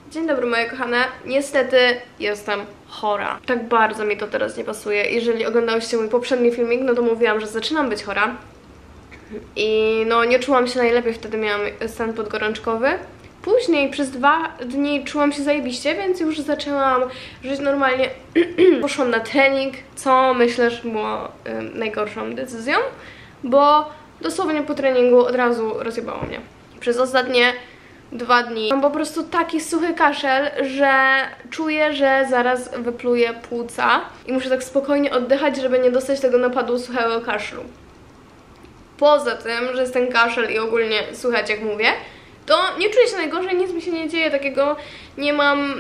Dzień dobry moje kochane, niestety jestem chora. Tak bardzo mi to teraz nie pasuje. Jeżeli oglądałyście mój poprzedni filmik, no to mówiłam, że zaczynam być chora. I no nie czułam się najlepiej, wtedy miałam stan podgorączkowy. Później przez 2 dni czułam się zajebiście, więc już zaczęłam żyć normalnie. Poszłam na trening, co myślę, że było najgorszą decyzją, bo dosłownie po treningu od razu rozjebało mnie. Przez ostatnie 2 dni mam po prostu taki suchy kaszel, że czuję, że zaraz wypluję płuca i muszę tak spokojnie oddychać, żeby nie dostać tego napadu suchego kaszlu. Poza tym, że jest ten kaszel i ogólnie słychać jak mówię, to nie czuję się najgorzej, nic mi się nie dzieje takiego, nie mam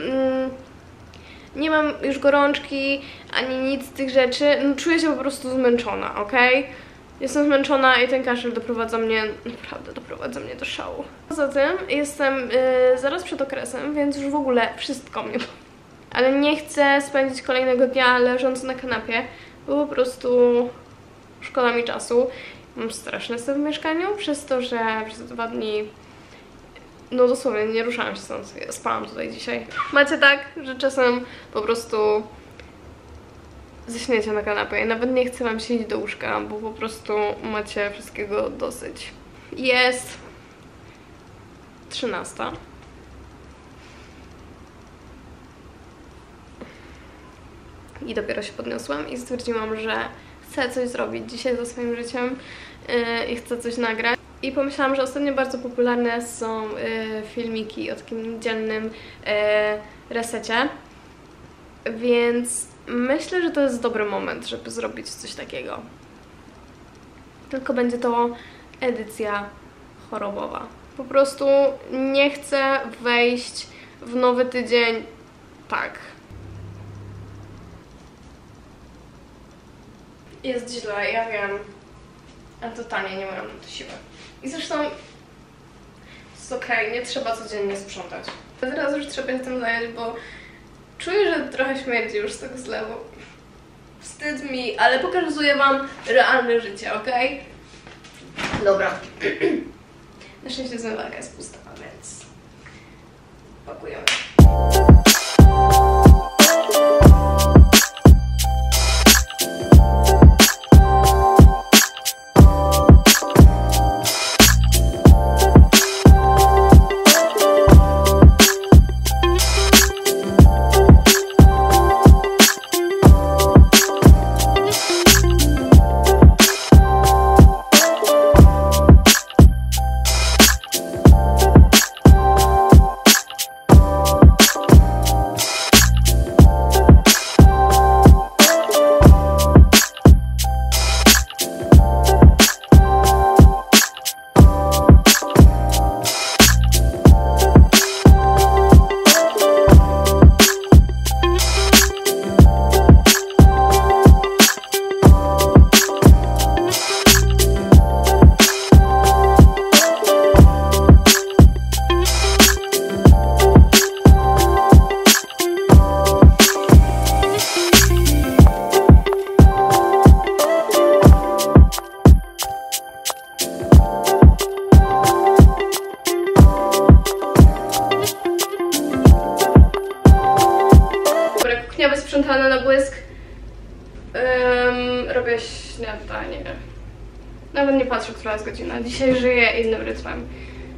już gorączki, ani nic z tych rzeczy, no, czuję się po prostu zmęczona, okej? Jestem zmęczona i ten kaszel doprowadza mnie, naprawdę doprowadza mnie do szału. Poza tym jestem zaraz przed okresem, więc już w ogóle wszystko mnie boli. Ale nie chcę spędzić kolejnego dnia leżąc na kanapie, bo po prostu szkoda mi czasu. Mam straszny stan w mieszkaniu, przez to, że przez 2 dni no dosłownie nie ruszałam się stąd, spałam tutaj dzisiaj. Macie tak, że czasem po prostu zaśniecie na kanapie i nawet nie chcę wam się iść do łóżka, bo po prostu macie wszystkiego dosyć. Jest 13. I dopiero się podniosłam i stwierdziłam, że chcę coś zrobić dzisiaj ze swoim życiem i chcę coś nagrać. I pomyślałam, że ostatnio bardzo popularne są filmiki o takim dziennym resecie, więc myślę, że to jest dobry moment, żeby zrobić coś takiego. Tylko będzie to edycja chorobowa. Po prostu nie chcę wejść w nowy tydzień tak. Jest źle, ja wiem. A totalnie nie mam na to siły. I zresztą jest okej, nie trzeba codziennie sprzątać. Teraz już trzeba się tym zająć, bo czuję, że trochę śmierdzi już z tego zlewu. Wstyd mi, ale pokazuję wam realne życie, okej? Dobra. Na szczęście zmywarka jest pusta, więc pakujemy. Sprzątane na błysk. Robię śniadanie. Nawet nie patrzę, która jest godzina. Dzisiaj żyję innym rytmem.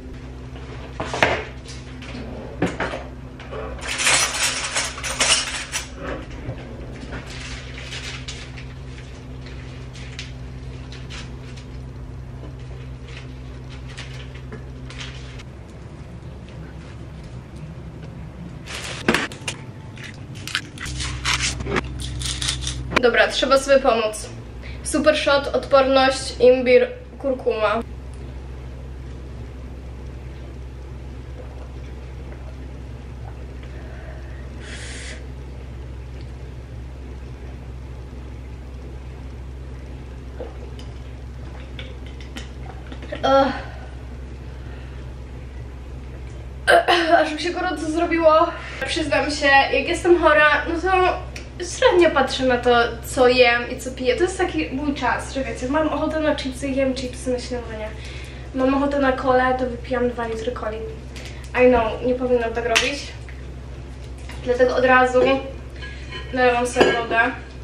Dobra, trzeba sobie pomóc. Super shot, odporność, imbir, kurkuma. Aż mi się gorąco zrobiło. Przyznam się, jak jestem chora, no to średnio patrzę na to, co jem i co piję. To jest taki mój czas, że wiecie, mam ochotę na chipsy, jem chipsy na śniadanie. Mam ochotę na kolę, to wypijam 2 litry coli. I know, nie powinnam tak robić, Dlatego od razu nalewam sobie wodę.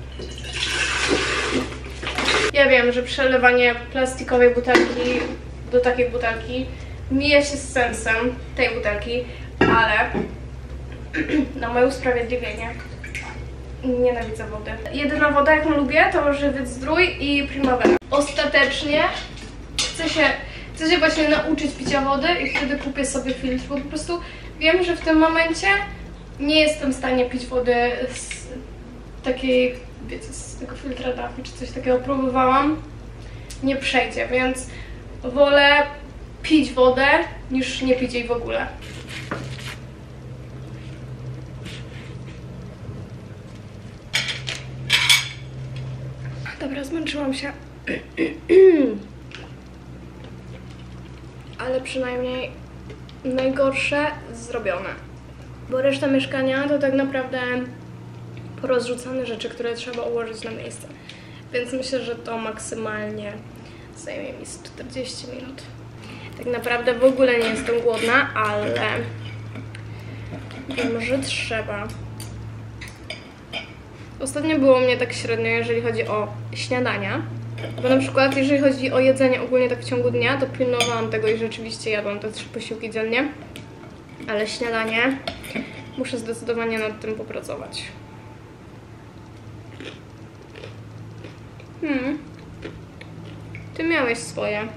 Ja wiem, że przelewanie plastikowej butelki do takiej butelki mija się z sensem tej butelki, ale na moje usprawiedliwienie nienawidzę wody. Jedyna woda, jaką lubię, to Żywiec Zdrój i Primavera. Ostatecznie chcę się właśnie nauczyć picia wody i wtedy kupię sobie filtr, bo po prostu wiem, że w tym momencie nie jestem w stanie pić wody z takiej, wiecie, z tego filtra Daffy czy coś takiego. Próbowałam, nie przejdzie, więc wolę pić wodę niż nie pić jej w ogóle. Dobra, zmęczyłam się. Ale przynajmniej najgorsze zrobione. Bo reszta mieszkania to tak naprawdę porozrzucane rzeczy, które trzeba ułożyć na miejsce. Więc myślę, że to maksymalnie zajmie mi z 40 minut. Tak naprawdę w ogóle nie jestem głodna, ale wiem, że trzeba. Ostatnio było mnie tak średnio, jeżeli chodzi o śniadania. Bo na przykład, jeżeli chodzi o jedzenie ogólnie tak w ciągu dnia, to pilnowałam tego i rzeczywiście jadłam te 3 posiłki dziennie. Ale śniadanie muszę zdecydowanie nad tym popracować. Ty miałeś swoje.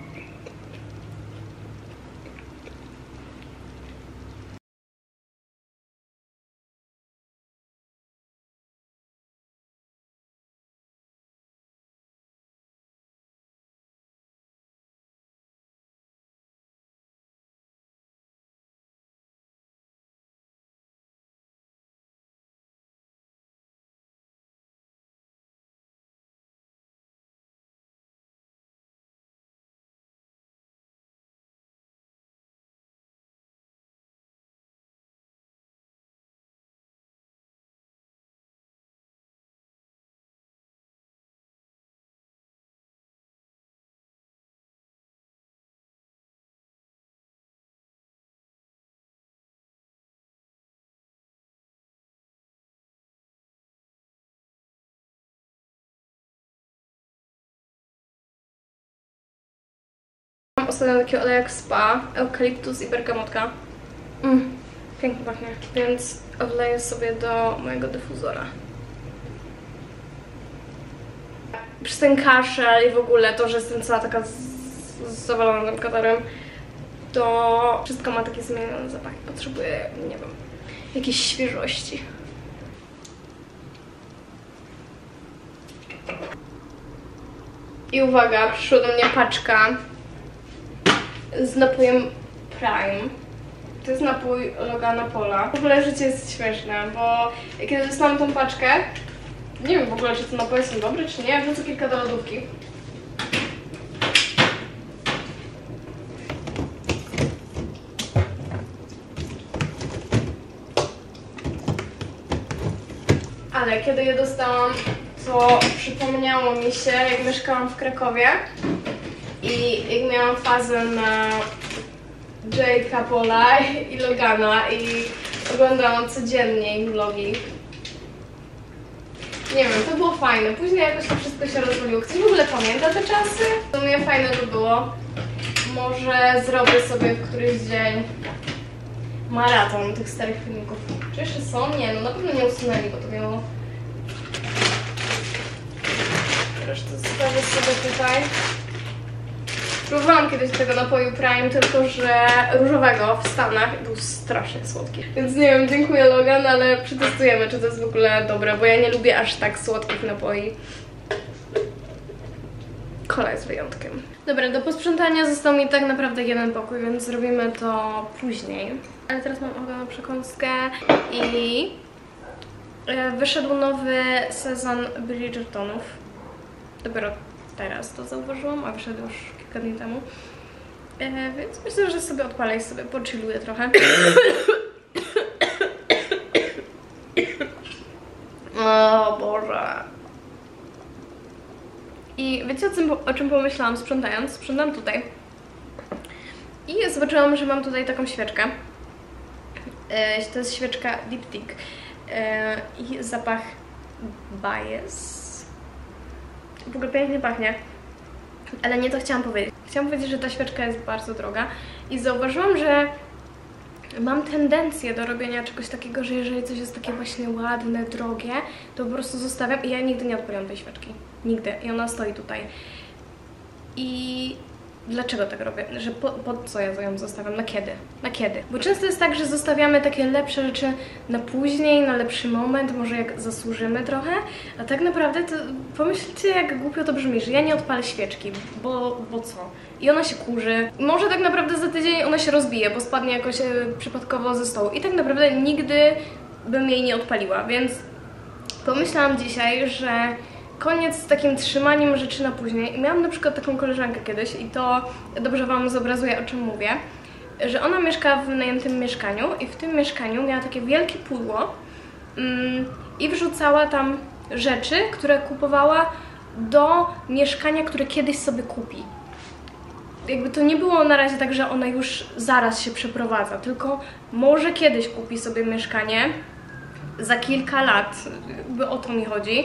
Mam ostatnio taki olejek spa, eukaliptus i bergamotka. Pięknie pachnie, więc odleję sobie do mojego dyfuzora. Przez ten kaszel i w ogóle to, że jestem cała taka zawalona tym katarem, to wszystko ma takie zmienione zapachy. Potrzebuję, nie wiem, jakiejś świeżości. I uwaga, przyszła do mnie paczka z napojem Prime. To jest napój Logana Paula. W ogóle życie jest śmieszne, bo kiedy dostałam tą paczkę, nie wiem w ogóle, czy te napoje są dobre, czy nie. Wrzucę kilka do lodówki. Ale kiedy je dostałam, to przypomniało mi się, jak mieszkałam w Krakowie i jak miałam fazę na Jake'a Paula i Logana i oglądałam codziennie ich vlogi. Nie wiem, to było fajne. Później jakoś to wszystko się rozwaliło. Ktoś w ogóle pamięta te czasy? To mnie fajne by było. Może zrobię sobie w któryś dzień maraton tych starych filmików. Czy jeszcze są? Nie, no na pewno nie usunęli, bo to miało. Resztę zostawię sobie tutaj. Próbowałam kiedyś tego napoju Prime, tylko że różowego w Stanach, był strasznie słodki. Więc nie wiem, dziękuję Logan, ale przetestujemy, czy to jest w ogóle dobre, bo ja nie lubię aż tak słodkich napoi. Kola jest wyjątkiem. Dobra, do posprzątania został mi tak naprawdę jeden pokój, więc zrobimy to później. Ale teraz mam ochotę na przekąskę i wyszedł nowy sezon Bridgertonów. Dopiero teraz to zauważyłam, a wyszedł już kilka dni temu. Więc myślę, że sobie odpalę i sobie pochilluję trochę. O Boże. I wiecie o czym pomyślałam sprzątając? Sprzątam tutaj. I zobaczyłam, że mam tutaj taką świeczkę. To jest świeczka Diptyque i zapach Bias. W ogóle pięknie pachnie, ale nie to chciałam powiedzieć. Chciałam powiedzieć, że ta świeczka jest bardzo droga i zauważyłam, że mam tendencję do robienia czegoś takiego, że jeżeli coś jest takie właśnie ładne, drogie, to po prostu zostawiam i ja nigdy nie odpaliłam tej świeczki. Nigdy. I ona stoi tutaj. I dlaczego tak robię? Że po co ja ją zostawiam? Na kiedy? Na kiedy? Bo często jest tak, że zostawiamy takie lepsze rzeczy na później, na lepszy moment, może jak zasłużymy trochę, a tak naprawdę to pomyślcie, jak głupio to brzmi, że ja nie odpalę świeczki, bo co? I ona się kurzy. Może tak naprawdę za tydzień ona się rozbije, bo spadnie jakoś przypadkowo ze stołu. I tak naprawdę nigdy bym jej nie odpaliła, więc pomyślałam dzisiaj, że koniec z takim trzymaniem rzeczy na później. I miałam na przykład taką koleżankę kiedyś i to dobrze Wam zobrazuję, o czym mówię, że ona mieszka w wynajętym mieszkaniu i w tym mieszkaniu miała takie wielkie pudło i wrzucała tam rzeczy, które kupowała do mieszkania, które kiedyś sobie kupi. Jakby to nie było na razie tak, że ona już zaraz się przeprowadza, tylko może kiedyś kupi sobie mieszkanie za kilka lat, jakby o to mi chodzi.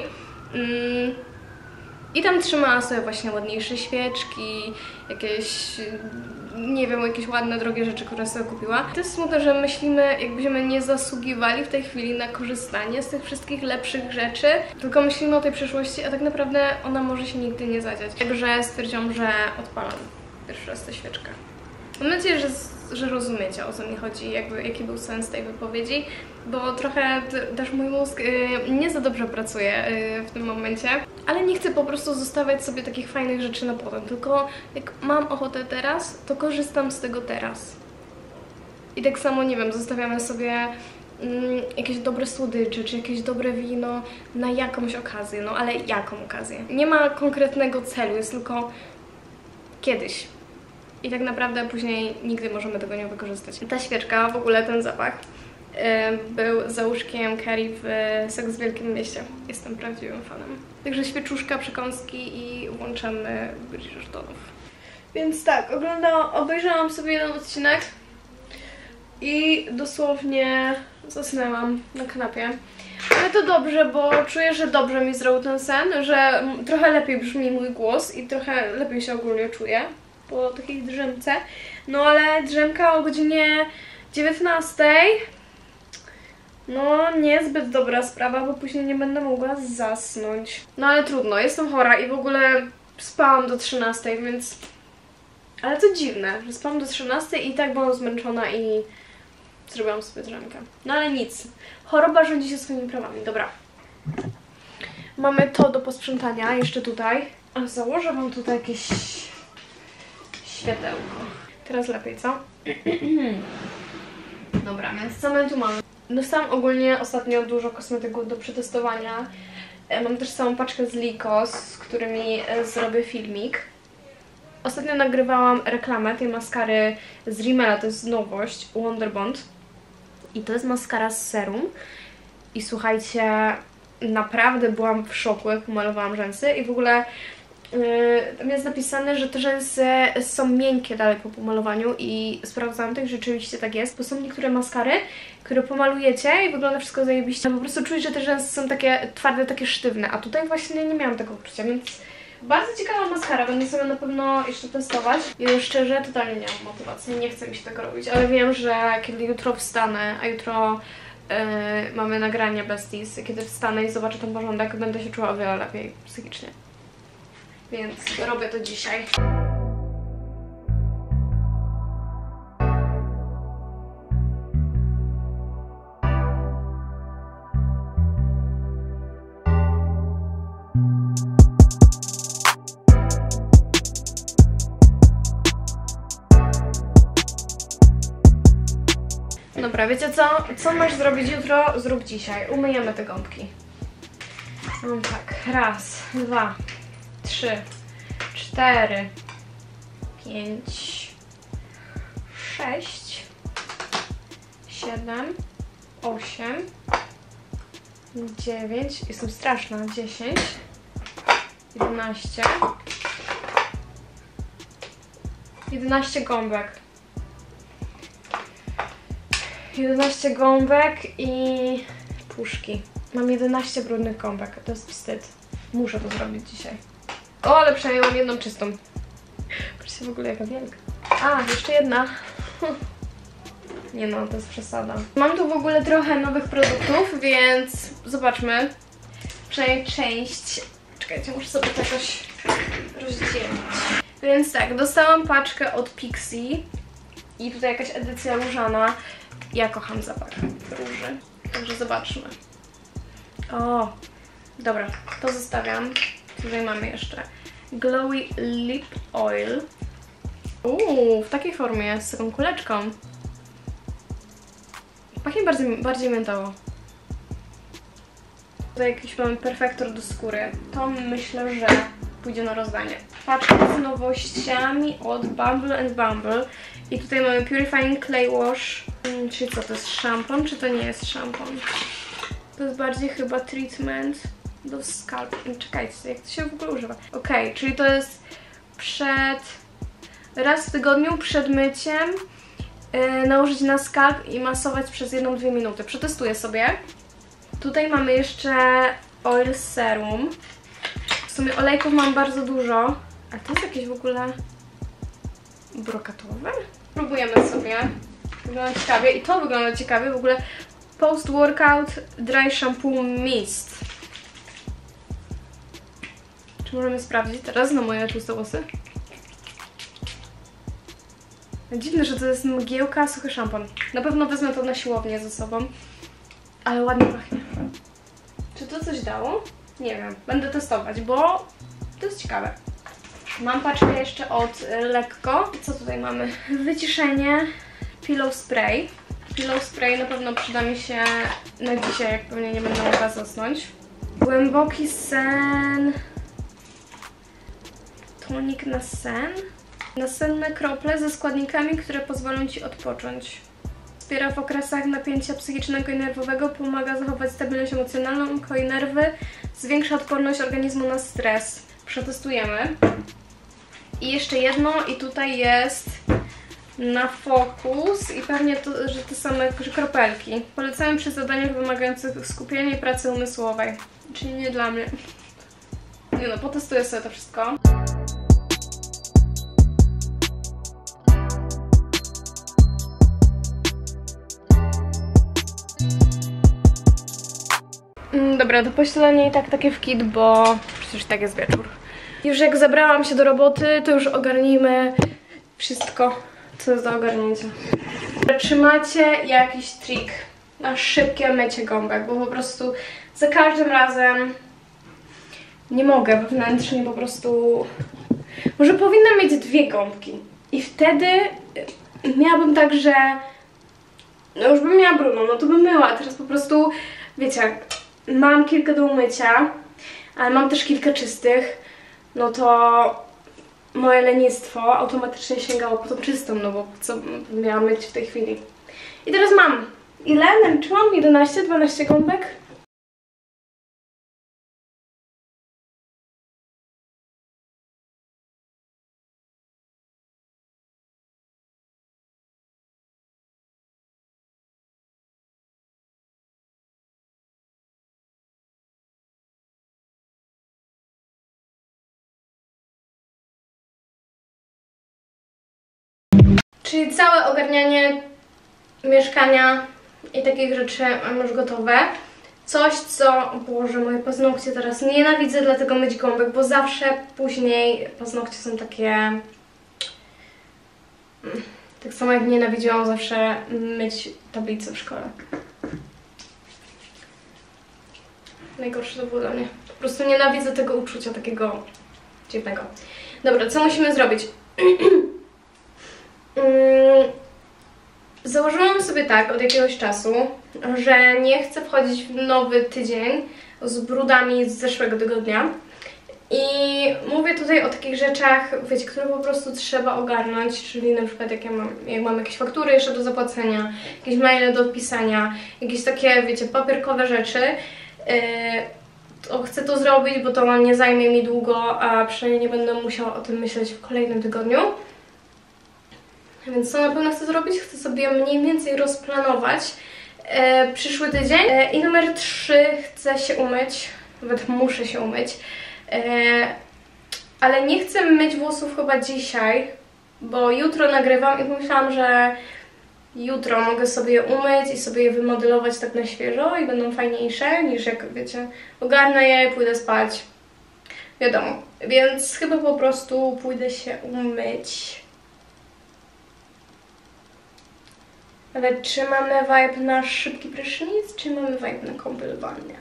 I tam trzymała sobie właśnie ładniejsze świeczki, jakieś, nie wiem, jakieś ładne, drogie rzeczy, które sobie kupiła. To jest smutne, że myślimy, jakbyśmy nie zasługiwali w tej chwili na korzystanie z tych wszystkich lepszych rzeczy, tylko myślimy o tej przyszłości, a tak naprawdę ona może się nigdy nie zadziać. Także stwierdziłam, że odpalam pierwszy raz tę świeczkę. Mam nadzieję, że rozumiecie, o co mi chodzi, jakby, jaki był sens tej wypowiedzi, bo trochę też mój mózg nie za dobrze pracuje w tym momencie, ale nie chcę po prostu zostawiać sobie takich fajnych rzeczy na potem, tylko jak mam ochotę teraz, to korzystam z tego teraz. I tak samo, nie wiem, zostawiamy sobie jakieś dobre słodycze, czy jakieś dobre wino na jakąś okazję, no ale jaką okazję? Nie ma konkretnego celu, jest tylko kiedyś. I tak naprawdę później nigdy możemy tego nie wykorzystać. Ta świeczka, w ogóle ten zapach, był za łóżkiem Carrie w Seks w Wielkim Mieście. Jestem prawdziwym fanem. Także świeczuszka, przekąski i włączamy Bridgertonów. Więc tak, obejrzałam sobie jeden odcinek i dosłownie zasnęłam na kanapie. Ale to dobrze, bo czuję, że dobrze mi zrobił ten sen, że trochę lepiej brzmi mój głos i trochę lepiej się ogólnie czuję po takiej drzemce. No ale drzemka o godzinie 19, no niezbyt dobra sprawa, bo później nie będę mogła zasnąć. No ale trudno, jestem chora i w ogóle spałam do 13, więc... Ale to dziwne, że spałam do 13 i tak byłam zmęczona i zrobiłam sobie drzemkę. No ale nic, choroba rządzi się swoimi prawami. Dobra. Mamy to do posprzątania jeszcze tutaj. A założę Wam tutaj jakieś światełko. Teraz lepiej, co? Dobra, więc co my tu mamy? Dostałam ogólnie ostatnio dużo kosmetyków do przetestowania. Mam też całą paczkę z Lyko, z którymi zrobię filmik. Ostatnio nagrywałam reklamę tej maskary z Rimmela, to jest nowość, Wonderbond. I to jest maskara z serum. I słuchajcie, naprawdę byłam w szoku, jak pomalowałam rzęsy i w ogóle tam jest napisane, że te rzęsy są miękkie dalej po pomalowaniu i sprawdzałam tak, rzeczywiście tak jest, bo są niektóre maskary, które pomalujecie i wygląda wszystko zajebiście, po prostu czujesz, że te rzęsy są takie twarde, takie sztywne, a tutaj właśnie nie miałam tego uczucia, więc bardzo ciekawa maskara, będę sobie na pewno jeszcze testować. I szczerze, totalnie nie mam motywacji, nie chcę mi się tego robić, ale wiem, że kiedy jutro wstanę, a jutro mamy nagranie Besties, kiedy wstanę i zobaczę ten porządek, będę się czuła o wiele lepiej psychicznie. Więc robię to dzisiaj. Dobra, wiecie co? Co masz zrobić jutro? Zrób dzisiaj. Umyjemy te gąbki. No tak, raz, dwa, 3, 4, 5, 6, 7, 8, 9, jestem straszna, 10, 11, 11 gąbek. 11 gąbek i puszki. Mam 11 brudnych gąbek, to jest wstyd. Muszę to zrobić dzisiaj. O, ale przynajmniej mam jedną czystą. Patrzcie w ogóle jaka wielka. A, jeszcze jedna. Nie no, to jest przesada. Mam tu w ogóle trochę nowych produktów, więc zobaczmy. Przynajmniej część. Czekajcie, muszę sobie to jakoś rozdzielić. Więc tak, dostałam paczkę od Pixie. I tutaj jakaś edycja różana. Ja kocham zapach róży. Także zobaczmy. O, dobra, to zostawiam. Tutaj mamy jeszcze Glowy Lip Oil. W takiej formie, z taką kuleczką. Pachnie bardziej miętowo. Tutaj jakiś mamy perfektor do skóry. To myślę, że pójdzie na rozdanie. Paczka z nowościami od Bumble & Bumble. I tutaj mamy Purifying Clay Wash. Czyli co, to jest szampon, czy to nie jest szampon? To jest bardziej chyba treatment do scalp. Czekajcie, jak to się w ogóle używa? Okej, czyli to jest raz w tygodniu przed myciem nałożyć na skalp i masować przez 1-2 minuty. Przetestuję sobie. Tutaj mamy jeszcze Oil Serum. W sumie olejków mam bardzo dużo. A to jest jakieś w ogóle brokatowe? Próbujemy sobie. Wygląda ciekawie i to wygląda ciekawie. W ogóle Post-Workout Dry Shampoo Mist. Czy możemy sprawdzić teraz na moje tłuste włosy? Dziwne, że to jest mgiełka, suchy szampon. Na pewno wezmę to na siłownię ze sobą. Ale ładnie pachnie. Czy to coś dało? Nie wiem. Będę testować, bo to jest ciekawe. Mam paczkę jeszcze od Lekko. Co tutaj mamy? Wyciszenie. Pillow Spray. Pillow Spray na pewno przyda mi się na dzisiaj, jak pewnie nie będę mogła zasnąć. Głęboki sen. Tonik na sen. Nasenne krople ze składnikami, które pozwolą Ci odpocząć. Wspiera w okresach napięcia psychicznego i nerwowego, pomaga zachować stabilność emocjonalną, koi nerwy, zwiększa odporność organizmu na stres. Przetestujemy. I jeszcze jedno, i tutaj jest na fokus i pewnie to, że te same kropelki. Polecamy przy zadaniach wymagających skupienia i pracy umysłowej. Czyli nie dla mnie. Nie no, potestuję sobie to wszystko. Dobra, to pośledzenie i tak takie w kit, bo przecież tak jest wieczór. Już jak zabrałam się do roboty, to już ogarnijmy wszystko, co jest do ogarnięcia. Czy macie jakiś trik na szybkie mycie gąbek? Bo po prostu za każdym razem nie mogę wewnętrznie po prostu... Może powinnam mieć 2 gąbki i wtedy miałabym tak, że no już bym miała brudną, no to bym myła, a teraz po prostu, wiecie, mam kilka do umycia, ale mam też kilka czystych, no to moje lenistwo automatycznie sięgało po tą czystą, no bo co miałam myć w tej chwili. I teraz mam, ile? Naliczyłam? 11-12 gąbek? Czyli całe ogarnianie mieszkania i takich rzeczy mam już gotowe. Coś, co... Boże, moje paznokcie teraz nienawidzę dlatego myć gąbek, bo zawsze później paznokcie są takie... Tak samo jak nienawidziłam zawsze myć tablice w szkole. Najgorsze to było dla mnie. Po prostu nienawidzę tego uczucia takiego dziwnego. Dobra, co musimy zrobić? Założyłam sobie tak od jakiegoś czasu, że nie chcę wchodzić w nowy tydzień z brudami z zeszłego tygodnia. I mówię tutaj o takich rzeczach, wiecie, które po prostu trzeba ogarnąć, czyli na przykład jak mam jakieś faktury jeszcze do zapłacenia, jakieś maile do odpisania, jakieś takie, wiecie, papierkowe rzeczy. To chcę to zrobić, bo to nie zajmie mi długo, a przynajmniej nie będę musiała o tym myśleć w kolejnym tygodniu. Więc co na pewno chcę zrobić? Chcę sobie mniej więcej rozplanować przyszły tydzień. I numer 3, chcę się umyć. Nawet muszę się umyć. Ale nie chcę myć włosów chyba dzisiaj, bo jutro nagrywam i pomyślałam, że jutro mogę sobie je umyć i sobie je wymodelować tak na świeżo i będą fajniejsze niż jak, wiecie, ogarnę je i pójdę spać. Wiadomo. Więc chyba po prostu pójdę się umyć. Ale czy mamy vibe na szybki prysznic, czy mamy vibe na kąpiel w wannie?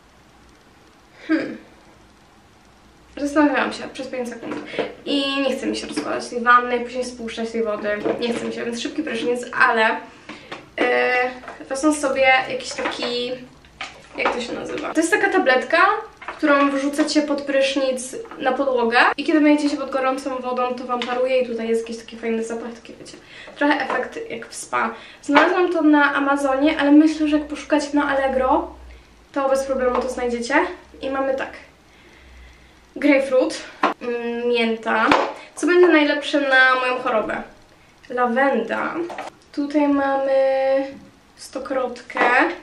Zastanawiałam się przez 5 sekund i nie chce mi się rozkładać tej wanny, później spuszczać tej wody. Nie chce mi się, więc szybki prysznic, ale wezmę sobie jakiś taki, jak to się nazywa? To jest taka tabletka, którą wrzucacie pod prysznic na podłogę i kiedy myjecie się pod gorącą wodą, to wam paruje i tutaj jest jakiś taki fajny zapach, taki wiecie, trochę efekt jak w spa. Znalazłam to na Amazonie, ale myślę, że jak poszukacie na Allegro, to bez problemu to znajdziecie. I mamy tak: grapefruit, mięta. Co będzie najlepsze na moją chorobę? Lawenda. Tutaj mamy stokrotkę.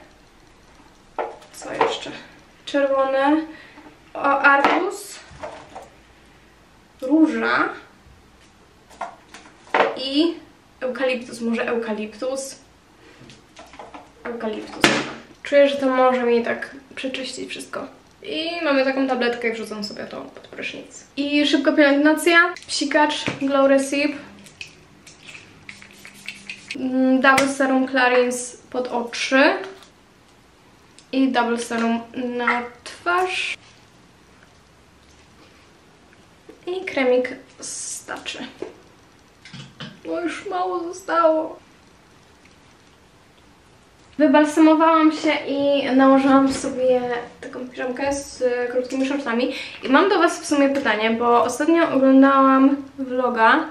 Co jeszcze? Czerwone. Arbuz. Róża. I eukaliptus. Może eukaliptus? Eukaliptus. Czuję, że to może mi tak przeczyścić wszystko. I mamy taką tabletkę i wrzucam sobie to pod prysznic. I szybka pielęgnacja, psikacz, Glow Recipe, Double Serum Clarins pod oczy i Double Serum na twarz i kremik starczy. Bo już mało zostało. Wybalsamowałam się i nałożyłam sobie taką piżamkę z krótkimi shortami. I mam do was w sumie pytanie, bo ostatnio oglądałam vloga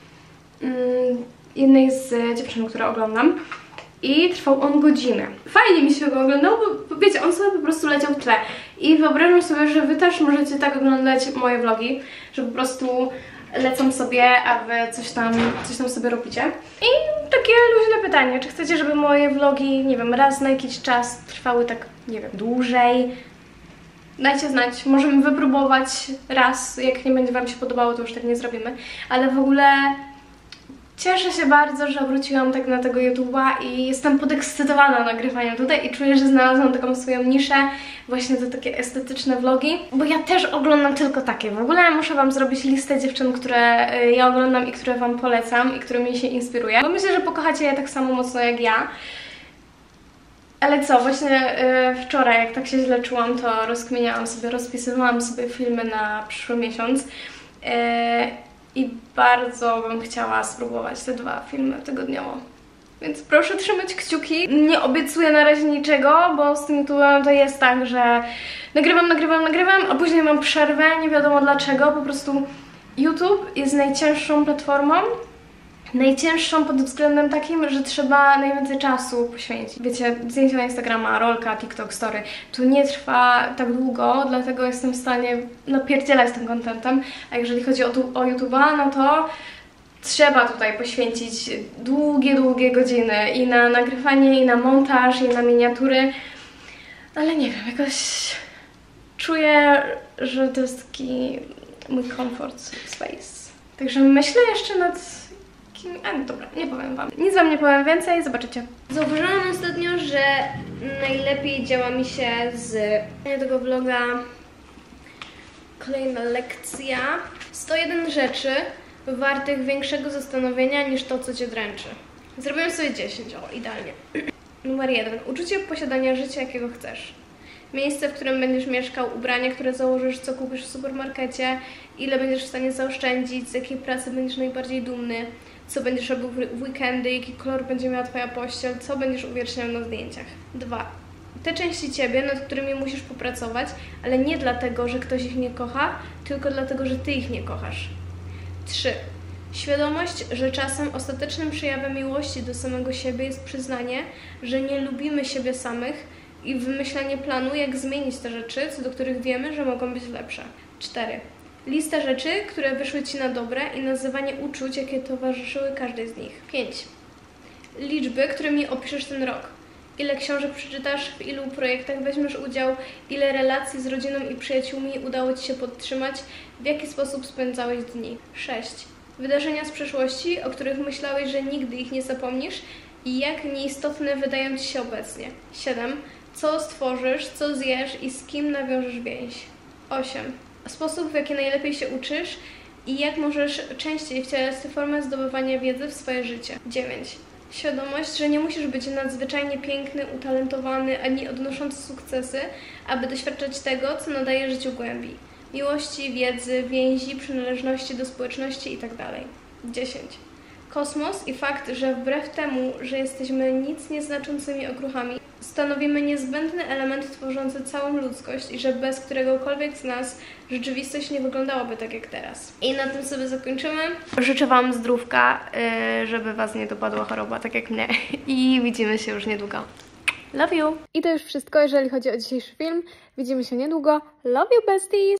jednej z dziewczyn, które oglądam i trwał on godzinę. Fajnie mi się go oglądało, bo wiecie, on sobie po prostu leciał w tle. I wyobrażam sobie, że wy też możecie tak oglądać moje vlogi, że po prostu lecą sobie, a wy coś tam sobie robicie. I takie luźne pytanie, czy chcecie, żeby moje vlogi, nie wiem, raz na jakiś czas trwały tak, nie wiem, dłużej? Dajcie znać, możemy wypróbować raz, jak nie będzie wam się podobało, to już tak nie zrobimy. Ale w ogóle cieszę się bardzo, że wróciłam tak na tego YouTube'a i jestem podekscytowana nagrywaniem tutaj i czuję, że znalazłam taką swoją niszę, właśnie te takie estetyczne vlogi, bo ja też oglądam tylko takie. W ogóle muszę wam zrobić listę dziewczyn, które ja oglądam i które wam polecam i którymi się inspiruję, bo myślę, że pokochacie je tak samo mocno jak ja. Ale co, właśnie wczoraj, jak tak się źle czułam, to rozkminiałam sobie, rozpisywałam sobie filmy na przyszły miesiąc. I bardzo bym chciała spróbować te 2 filmy tygodniowo. Więc proszę trzymać kciuki. Nie obiecuję na razie niczego, bo z tym YouTube'em to jest tak, że nagrywam, a później mam przerwę, nie wiadomo dlaczego. Po prostu YouTube jest najcięższą platformą. Najcięższą pod względem takim, że trzeba najwięcej czasu poświęcić. Wiecie, zdjęcia na Instagrama, rolka, TikTok, story, to nie trwa tak długo, dlatego jestem w stanie napierdzielać tym contentem, a jeżeli chodzi o YouTube'a, no to trzeba tutaj poświęcić długie godziny i na nagrywanie, i na montaż, i na miniatury, ale nie wiem, jakoś czuję, że to jest taki mój comfort space. Także myślę jeszcze nad... dobra, nie powiem wam. Nic wam nie powiem więcej, zobaczycie. Zauważyłam ostatnio, że najlepiej działa mi się z tego vloga kolejna lekcja. 101 rzeczy wartych większego zastanowienia niż to, co cię dręczy. Zrobiłem sobie 10, o, idealnie. Numer 1. Uczucie posiadania życia, jakiego chcesz. Miejsce, w którym będziesz mieszkał, ubrania, które założysz, co kupisz w supermarkecie, ile będziesz w stanie zaoszczędzić, z jakiej pracy będziesz najbardziej dumny, co będziesz robił w weekendy, jaki kolor będzie miała twoja pościel, co będziesz uwieczniał na zdjęciach. 2. Te części ciebie, nad którymi musisz popracować, ale nie dlatego, że ktoś ich nie kocha, tylko dlatego, że ty ich nie kochasz. 3. Świadomość, że czasem ostatecznym przejawem miłości do samego siebie jest przyznanie, że nie lubimy siebie samych i wymyślanie planu, jak zmienić te rzeczy, co do których wiemy, że mogą być lepsze. 4. Lista rzeczy, które wyszły Ci na dobre i nazywanie uczuć, jakie towarzyszyły każdej z nich. 5. Liczby, którymi opiszesz ten rok. Ile książek przeczytasz, w ilu projektach weźmiesz udział, ile relacji z rodziną i przyjaciółmi udało Ci się podtrzymać, w jaki sposób spędzałeś dni. 6. Wydarzenia z przeszłości, o których myślałeś, że nigdy ich nie zapomnisz i jak nieistotne wydają Ci się obecnie. 7. Co stworzysz, co zjesz i z kim nawiążesz więź. 8. Sposób, w jaki najlepiej się uczysz i jak możesz częściej wcielać tę formę zdobywania wiedzy w swoje życie. 9. Świadomość, że nie musisz być nadzwyczajnie piękny, utalentowany, ani odnoszący sukcesy, aby doświadczać tego, co nadaje życiu głębi. Miłości, wiedzy, więzi, przynależności do społeczności itd. 10. Kosmos i fakt, że wbrew temu, że jesteśmy nic nieznaczącymi okruchami, stanowimy niezbędny element tworzący całą ludzkość i że bez któregokolwiek z nas rzeczywistość nie wyglądałaby tak jak teraz. I na tym sobie zakończymy. Życzę Wam zdrówka, żeby Was nie dopadła choroba, tak jak mnie. I widzimy się już niedługo. Love you! I to już wszystko, jeżeli chodzi o dzisiejszy film. Widzimy się niedługo. Love you, besties!